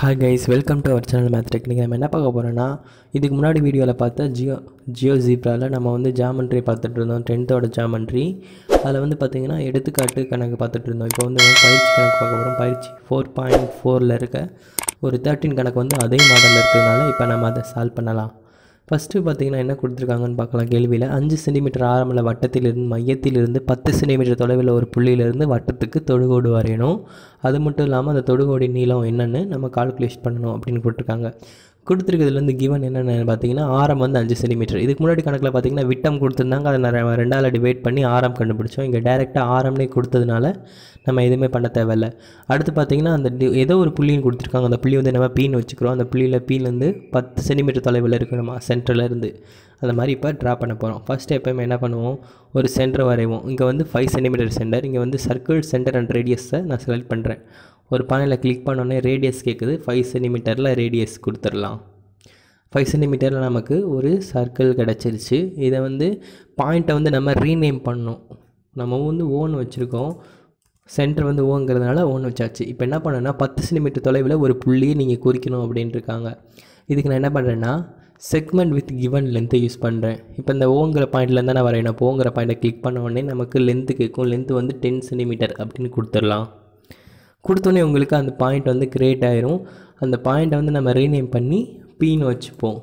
Hi guys, welcome to our channel Math Technique. நம்ம என்ன பார்க்க போறோம்னா இதுக்கு முன்னாடி வீடியோல பார்த்த ஜியோஜெப்ரால நம்ம வந்து ஜியோமெட்ரி பார்த்துட்டு இருந்தோம் 10th ஓட ஜியோமெட்ரி. அதுல வந்து பாத்தீங்கன்னா எடுத்துக்காட்டு கணக்கு பார்த்துட்டு இருந்தோம். இப்போ வந்து பயிற்சி கணக்கு பார்க்க போறோம். பயிற்சி 4.4ல இருக்க ஒரு 13 கணக்கு வந்து அதே மாடல்ல இருக்குதுனால இப்போ நம்ம அதை சால்வ் பண்ணலாம். ஃபர்ஸ்ட் பாத்தீங்கன்னா என்ன கொடுத்திருக்காங்கன்னு பார்க்கலாம். கேள்வியில 5 cm ஆரமுள்ள வட்டத்திலிருந்து மையத்திலிருந்து 10 cm தொலைவில் ஒரு புள்ளியிலிருந்து வட்டத்துக்கு தொடுகோடு வரையணும். அது மட்டும் இல்லாமல் அந்த தொடுகோடின் நீளம் என்னன்னு நம்ம கால்குலேட் பண்ணணும் அப்படின்னு கொடுத்துருக்காங்க. கொடுத்துருக்கிறதுலேருந்து கிவன் என்னென்னு பார்த்தீங்கன்னா ஆரம் வந்து 5 cm. இதுக்கு முன்னாடி கணக்கில் பார்த்தீங்கன்னா விட்டம் கொடுத்துருந்தாங்க. அதை ரெண்டால் டிவைட் பண்ணி ஆரம் கண்டுபிடிச்சோம். இங்கே டைரெக்டாக ஆரம்னே கொடுத்ததுனால நம்ம எதுவுமே பண்ண தேவையில்லை. அடுத்து பார்த்தீங்கன்னா அந்த ஏதோ ஒரு புள்ளின்னு கொடுத்துருக்காங்க. அந்த புள்ளி வந்து நம்ம பீன்னு வச்சுக்கிறோம். அந்த புள்ளியில் பீலேருந்து 10 cm தொலைவில் இருக்கணுமா சென்டர்லேருந்து. அந்த மாதிரி இப்போ ட்ரா பண்ண போகிறோம். ஃபஸ்ட்டு எப்போயுமே என்ன பண்ணுவோம், ஒரு சென்டர் வரைவோம். இங்கே வந்து 5 cm சென்டர், இங்கே வந்து சர்க்கிள் சென்டர் அண்ட் ரேடியஸை நான் செலக்ட் பண்ணுறேன். ஒரு பாயிண்டில் கிளிக் பண்ணோன்னே ரேடியஸ் கேட்குது. 5 cm ரேடியஸ் கொடுத்துடலாம். 5 cm நமக்கு ஒரு சர்க்கிள் கிடச்சிருச்சு. இதை வந்து பாயிண்ட்டை வந்து நம்ம ரீநேம் பண்ணோம். நம்ம வந்து ஓன்னு வச்சுருக்கோம். சென்டர் வந்து ஓங்கிறதுனால ஓன்னு வச்சாச்சு. இப்போ என்ன பண்ணேன்னா 10 cm தொலைவில் ஒரு புள்ளியை நீங்கள் குறிக்கணும் அப்படின்ட்டு இருக்காங்க. இதுக்கு நான் என்ன பண்ணுறேன்னா செக்மெண்ட் வித் கிவன் லென்த்தை யூஸ் பண்ணுறேன். இப்போ இந்த ஓங்கிற பாயிண்ட்லேருந்து நான் வரையணும். இப்போ ஓங்கிற பாயிண்ட்டை கிளிக் பண்ண உடனே நமக்கு லென்த்து கேட்கும். லென்த்து வந்து 10 cm அப்படின்னு கொடுத்துடலாம். கொடுத்தோன்னே உங்களுக்கு அந்த பாயிண்ட் வந்து கிரியேட் ஆயிரும். அந்த பாயிண்ட்டை வந்து நம்ம ரீநேம் பண்ணி பீன்னு வச்சுப்போம்.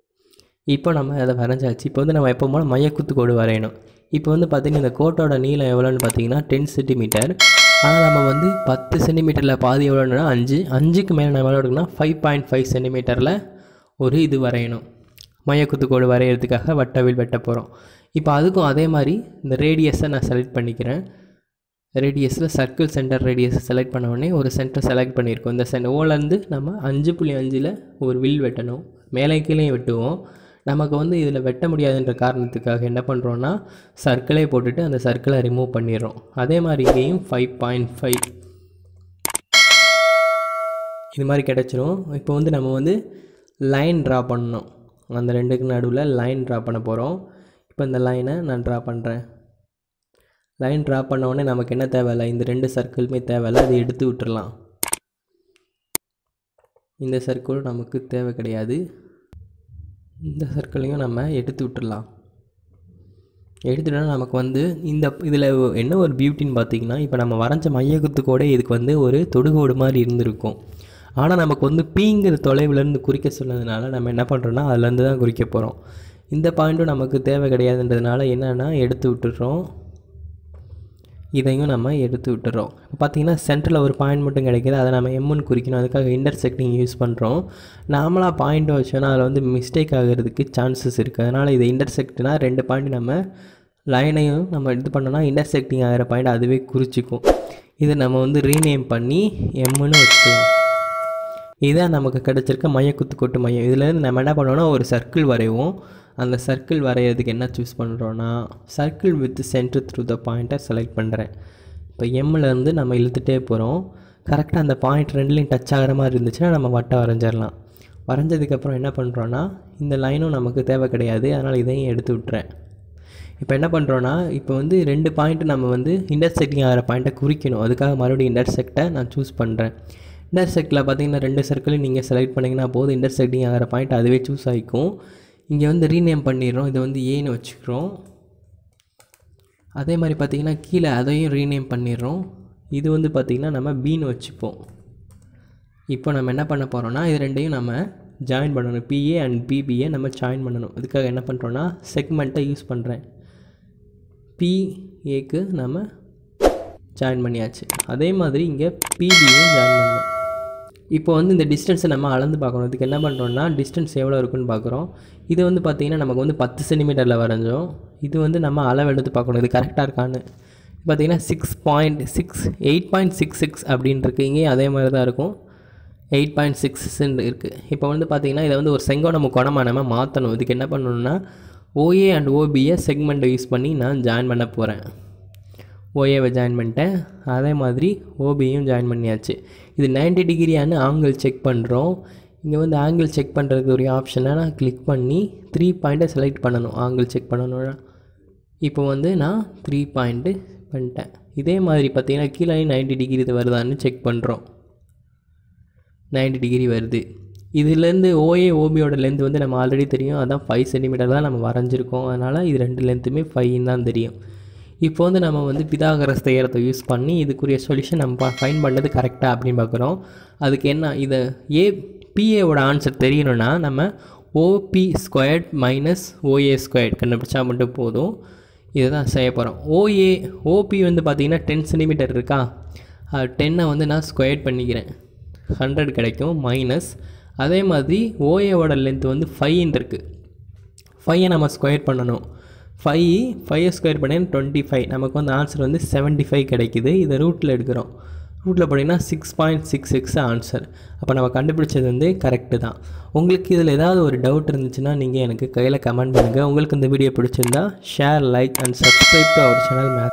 இப்போ நம்ம அதை வரைஞ்சாச்சு. இப்போ வந்து நம்ம எப்போ போல மையக்குத்து கோடு வரையணும். இப்போ வந்து பார்த்திங்கன்னா இந்த கோட்டோட நீளம் எவ்வளோன்னு பார்த்தீங்கன்னா 10 cm. ஆனால் நம்ம வந்து 10 cm பாதி எவ்வளோன்னா 5க்கு மேலே நம்ம எவ்வளோ இருக்குன்னா 5.5 cm ஒரு இது வரையணும். மையக்குத்து கோடு வரைகிறதுக்காக வட்டவில் வெட்ட போகிறோம். இப்போ அதுக்கும் அதே மாதிரி இந்த ரேடியஸை நான் செலக்ட் பண்ணிக்கிறேன். ரேடியஸில் சர்க்கிள் சென்டர் ரேடியஸை செலக்ட் பண்ண உடனே ஒரு சென்டர் செலக்ட் பண்ணியிருக்கோம். இந்த ஓலேருந்து நம்ம 5.5ல் ஒரு வில் வெட்டணும். மேலே கீழே வெட்டுவோம். நமக்கு வந்து இதில் வெட்ட முடியாதுன்ற காரணத்துக்காக என்ன பண்ணுறோன்னா சர்க்கிளே போட்டுட்டு அந்த சர்க்கிளை ரிமூவ் பண்ணிடுறோம். அதே மாதிரி இங்கேயும் 5.5 இது மாதிரி கிடச்சிரும். இப்போ வந்து நம்ம வந்து லைன் ட்ரா பண்ணணும். அந்த ரெண்டுக்கு நடுவில் லைன் ட்ரா பண்ண போகிறோம். இப்போ இந்த லைனை நான் ட்ரா பண்ணுறேன். லைன் ட்ரா பண்ண உடனே நமக்கு என்ன தேவையில்லை, இந்த ரெண்டு சர்க்கிளுமே தேவையில்லை. அதை எடுத்து விட்டுடலாம். இந்த சர்க்கிள் நமக்கு தேவை கிடையாது. இந்த சர்க்கிளையும் நம்ம எடுத்து விட்டுடலாம். எடுத்துட்டோன்னா நமக்கு வந்து இதில் என்ன ஒரு பியூட்டின்னு பார்த்தீங்கன்னா இப்போ நம்ம வரைஞ்ச மையக்குத்து கூட இதுக்கு வந்து ஒரு தொடுகோடு மாதிரி இருந்திருக்கும். ஆனால் நமக்கு வந்து பீங்கிற தொலைவிலேருந்து குறிக்க சொன்னதுனால நம்ம என்ன பண்ணுறோன்னா அதுலேருந்து தான் குறிக்க போகிறோம். இந்த பாயிண்ட்டும் நமக்கு தேவை கிடையாதுன்றதுனால என்னென்னா எடுத்து விட்டுடுறோம். இதையும் நம்ம எடுத்து விட்டுறோம். இப்போ பார்த்தீங்கன்னா சென்டரில் ஒரு பாயிண்ட் மட்டும் கிடைக்கிது. அதை நம்ம எம்முன்னு குறிக்கணும். அதுக்காக இன்டர்செக்டிங் யூஸ் பண்ணுறோம். நாமளாக பாயிண்ட் வச்சோன்னா அதில் வந்து மிஸ்டேக் ஆகிறதுக்கு சான்சஸ் இருக்குது. அதனால் இதை இன்டர்செக்ட்னா ரெண்டு பாயிண்ட் நம்ம லைனையும் நம்ம இது பண்ணோன்னா இன்டர்செக்டிங் ஆகிற பாயிண்ட் அதுவே குறிச்சிக்கும். இதை நம்ம வந்து ரீநேம் பண்ணி எம்முன்னு வச்சுக்கலாம். இதுதான் நமக்கு கிடச்சிருக்க மையக்குத்து கோட்டு மையம். இதுலேருந்து நம்ம என்ன பண்ணோன்னா ஒரு சர்க்கிள் வரைவோம். அந்த சர்க்கிள் வரைகிறதுக்கு என்ன சூஸ் பண்ணுறோன்னா circle with centre through the பாயிண்ட்டை செலக்ட் பண்ணுறேன். இப்போ எம்மிலேருந்து நம்ம இழுத்துகிட்டே போகிறோம். கரெக்டாக அந்த பாயிண்ட் ரெண்டுலேயும் டச் ஆகிற மாதிரி இருந்துச்சுன்னா நம்ம வட்டம் வரைஞ்சிடலாம். வரைஞ்சதுக்கப்புறம் என்ன பண்ணுறோன்னா இந்த லைனும் நமக்கு தேவை கிடையாது. அதனால் இதையும் எடுத்து விட்டுறேன். இப்போ என்ன பண்ணுறோன்னா இப்போ வந்து ரெண்டு பாயிண்ட்டு நம்ம வந்து இன்டர்செக்டிங் ஆகிற பாயிண்ட்டை குறிக்கணும். அதுக்காக மறுபடியும் இன்டர்செக்டை நான் சூஸ் பண்ணுறேன். இன்டர்செக்டில் பார்த்தீங்கன்னா ரெண்டு சர்க்கிளையும் நீங்கள் செலக்ட் பண்ணிங்கன்னா போதும். இன்டர்செக்டிங் ஆகிற பாயிண்ட் அதுவே சூஸ் ஆகிக்கும். இங்கே வந்து ரீநேம் பண்ணிடுறோம். இதை வந்து ஏன்னு வச்சுக்கிறோம். அதே மாதிரி பார்த்திங்கன்னா கீழே அதையும் ரீநேம் பண்ணிடுறோம். இது வந்து பார்த்திங்கன்னா நம்ம பீன்னு வச்சுப்போம். இப்போ நம்ம என்ன பண்ண போகிறோன்னா இது ரெண்டையும் நம்ம ஜாயின் பண்ணணும். பிஏ அண்ட் பிபிஏ நம்ம ஜாயின் பண்ணணும். இதுக்காக என்ன பண்ணுறோன்னா செக்மெண்ட்டை யூஸ் பண்ணுறேன். பிஏக்கு நம்ம ஜாயின் பண்ணியாச்சு. அதே மாதிரி இங்கே பிபியும் ஜாயின் பண்ணணும். இப்போ வந்து இந்த டிஸ்டன்ஸை நம்ம அளந்து பார்க்கணும். இதுக்கு என்ன பண்ணுறோன்னா டிஸ்டன்ஸ் எவ்வளோ இருக்குன்னு பார்க்குறோம். இது வந்து பார்த்திங்கன்னா நமக்கு வந்து 10 cm வரைஞ்சோம். இது வந்து நம்ம அளவு எடுத்து பார்க்கணும். இது கரெக்டாக இருக்கான்னு. பார்த்திங்கன்னா 8.66 அப்படின்னு இருக்குது. இங்கேயும் அதே மாதிரி தான் இருக்கும். 8.6 இருக்குது. இப்போ வந்து பார்த்திங்கன்னா இதை வந்து ஒரு செங்கோண முக்கோணமாக நம்ம மாற்றணும். இதுக்கு என்ன பண்ணணுன்னா ஓஏ அண்ட் ஓபியை செக்மெண்ட்டை யூஸ் பண்ணி நான் ஜாயின் பண்ண போகிறேன். ஓஏவை ஜாயின் பண்ணிட்டேன். அதே மாதிரி ஓபியும் ஜாயின் பண்ணியாச்சு. இது 90 டிகிரியானு ஆங்கிள் செக் பண்ணுறோம். இங்கே வந்து ஆங்கிள் செக் பண்ணுறதுக்கு ஒரு ஆப்ஷனை நான் கிளிக் பண்ணி 3 பாயிண்ட்டை செலக்ட் பண்ணணும். ஆங்கிள் செக் பண்ணணும்னா இப்போ வந்து நான் 3 பாயிண்ட்டு பண்ணிட்டேன். இதே மாதிரி பார்த்திங்கன்னா கீழே 90 டிகிரி இது வருதான்னு செக் பண்ணுறோம். 90 டிகிரி வருது. இதுலேருந்து ஓஏ ஓபியோட லென்த் வந்து நம்ம ஆல்ரெடி தெரியும், அதான் 5 சென்டிமீட்டர் தான் நம்ம வரைஞ்சிருக்கோம். அதனால் இது 2 லென்த்துமே 5ன்னு தான் தெரியும். இப்போ வந்து நம்ம வந்து பிதாகரஸ் தேற்றத்தை யூஸ் பண்ணி இதுக்குரிய சொல்யூஷன் நம்ம ஃபைண்ட் பண்ணது கரெக்டாக அப்படின்னு பார்க்குறோம். அதுக்கு என்ன, இதை பிஏவோட ஆன்சர் தெரியணும்னா நம்ம OB squared minus OA squared கண்டுபிடிச்சா மட்டும் போதும். இதை தான் செய்ய போகிறோம். ஓபி வந்து பார்த்திங்கன்னா 10 சென்டிமீட்டர் இருக்கா, 10 வந்து நான் ஸ்கொயர்ட் பண்ணிக்கிறேன், 100 கிடைக்கும். மைனஸ் அதே மாதிரி ஓஏவோட லென்த் வந்து 5 இருக்குது, 5 நம்ம ஸ்கொயர் பண்ணணும். 5 ஸ்கொயர் பண்ணி 25, நமக்கு வந்து ஆன்சர் வந்து 75 கிடைக்குது. இதை ரூட்டில் எடுக்கிறோம். ரூட்டில் போட்டிங்கன்னா 6.66 ஆன்சர். அப்போ நம்ம கண்டுபிடிச்சது வந்து கரெக்டு தான். உங்களுக்கு இதில் ஏதாவது ஒரு டவுட் இருந்துச்சுன்னா நீங்கள் எனக்கு கையில் கமெண்ட் பண்ணுங்கள். உங்களுக்கு இந்த வீடியோ பிடிச்சிருந்தா share, like and subscribe to our channel maths.